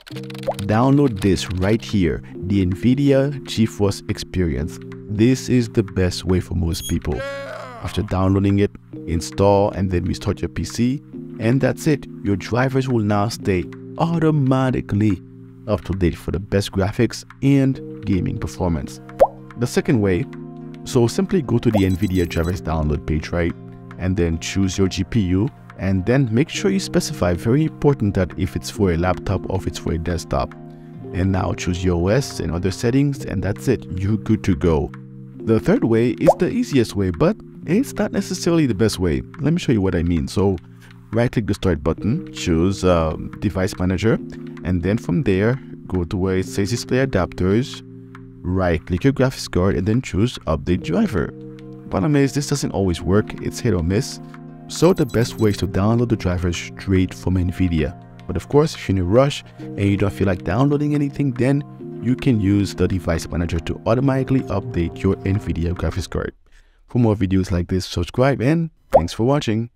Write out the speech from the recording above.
Download this right here, the NVIDIA GeForce Experience. This is the best way for most people. After downloading it, install and then restart your PC, and that's it. Your drivers will now stay automatically up to date for the best graphics and gaming performance. The second way, so simply go to the NVIDIA drivers download page, right? And then choose your GPU, and then make sure you specify, very important, that if it's for a laptop or if it's for a desktop. And now choose your OS and other settings, and that's it. You're good to go. The third way is the easiest way, but it's not necessarily the best way. Let me show you what I mean. So right click the start button, choose device manager, and then from there go to where it says display adapters, right click your graphics card, and then choose update driver. Problem is, this doesn't always work. It's hit or miss. So the best way is to download the drivers straight from NVIDIA. But of course, if you're in a rush and you don't feel like downloading anything, then you can use the device manager to automatically update your NVIDIA graphics card. For more videos like this, subscribe, and thanks for watching.